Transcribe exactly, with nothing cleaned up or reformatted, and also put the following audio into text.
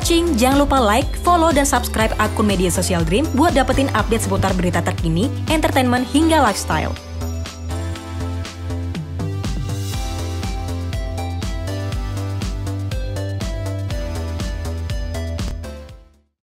watching. Jangan lupa like, follow, dan subscribe akun media sosial Dream buat dapetin update seputar berita terkini, entertainment, hingga lifestyle.